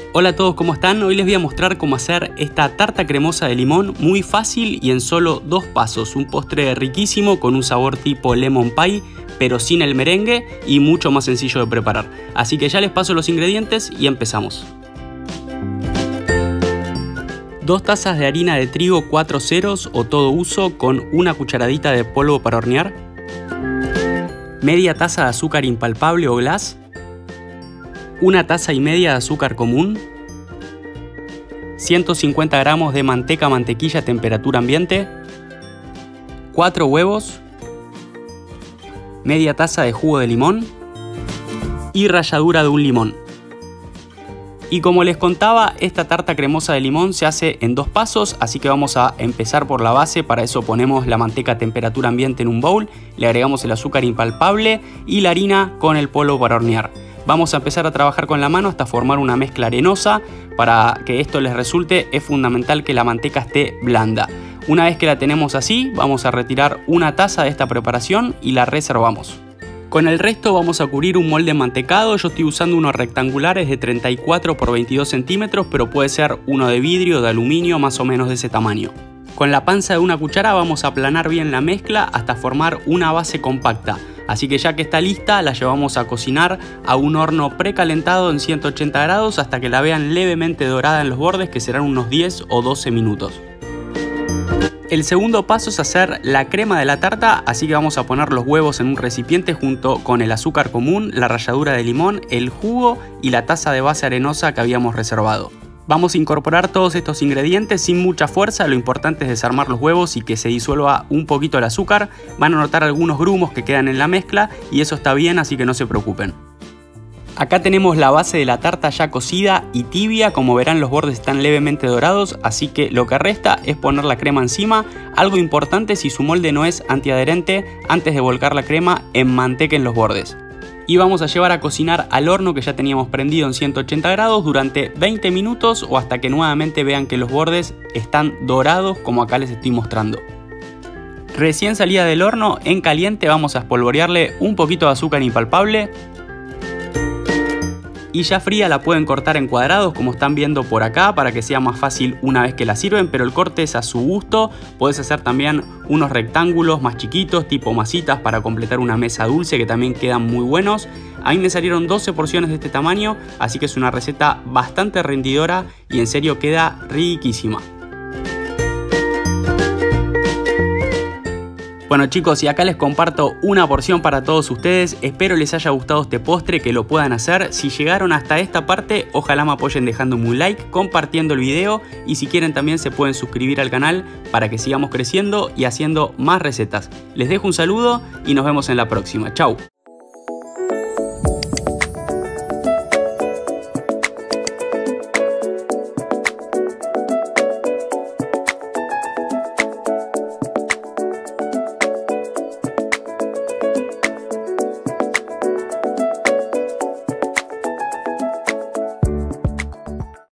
Hola a todos, ¿cómo están? Hoy les voy a mostrar cómo hacer esta tarta cremosa de limón muy fácil y en solo 2 pasos. Un postre riquísimo con un sabor tipo lemon pie, pero sin el merengue y mucho más sencillo de preparar. Así que ya les paso los ingredientes y empezamos. 2 tazas de harina de trigo 4 ceros o todo uso con una cucharadita de polvo para hornear. Media taza de azúcar impalpable o glass. 1 taza y media de azúcar común, 150 gramos de mantequilla a temperatura ambiente, 4 huevos, media taza de jugo de limón y ralladura de un limón. Y como les contaba, esta tarta cremosa de limón se hace en 2 pasos, así que vamos a empezar por la base. Para eso ponemos la manteca a temperatura ambiente en un bowl, le agregamos el azúcar impalpable y la harina con el polvo para hornear. Vamos a empezar a trabajar con la mano hasta formar una mezcla arenosa. Para que esto les resulte es fundamental que la manteca esté blanda. Una vez que la tenemos así, vamos a retirar 1 taza de esta preparación y la reservamos. Con el resto vamos a cubrir un molde mantecado. Yo estoy usando unos rectangulares de 34 por 22 centímetros, pero puede ser uno de vidrio o de aluminio más o menos de ese tamaño. Con la panza de una cuchara vamos a aplanar bien la mezcla hasta formar una base compacta. Así que ya que está lista, la llevamos a cocinar a un horno precalentado en 180 grados hasta que la vean levemente dorada en los bordes, que serán unos 10 o 12 minutos. El segundo paso es hacer la crema de la tarta, así que vamos a poner los huevos en un recipiente junto con el azúcar común, la ralladura de limón, el jugo y la taza de base arenosa que habíamos reservado. Vamos a incorporar todos estos ingredientes sin mucha fuerza, lo importante es desarmar los huevos y que se disuelva un poquito el azúcar. Van a notar algunos grumos que quedan en la mezcla y eso está bien, así que no se preocupen. Acá tenemos la base de la tarta ya cocida y tibia, como verán los bordes están levemente dorados, así que lo que resta es poner la crema encima. Algo importante, si su molde no es antiadherente, antes de volcar la crema enmantequen los bordes. Y vamos a llevar a cocinar al horno que ya teníamos prendido en 180 grados durante 20 minutos o hasta que nuevamente vean que los bordes están dorados como acá les estoy mostrando. Recién salida del horno, en caliente, vamos a espolvorearle un poquito de azúcar impalpable. Y ya fría la pueden cortar en cuadrados como están viendo por acá para que sea más fácil una vez que la sirven, pero el corte es a su gusto. Puedes hacer también unos rectángulos más chiquitos tipo masitas para completar una mesa dulce que también quedan muy buenos. A mí me salieron 12 porciones de este tamaño, así que es una receta bastante rendidora y en serio queda riquísima. Bueno chicos, y acá les comparto una porción para todos ustedes. Espero les haya gustado este postre, que lo puedan hacer. Si llegaron hasta esta parte, ojalá me apoyen dejándome un like, compartiendo el video y si quieren también se pueden suscribir al canal para que sigamos creciendo y haciendo más recetas. Les dejo un saludo y nos vemos en la próxima. Chau.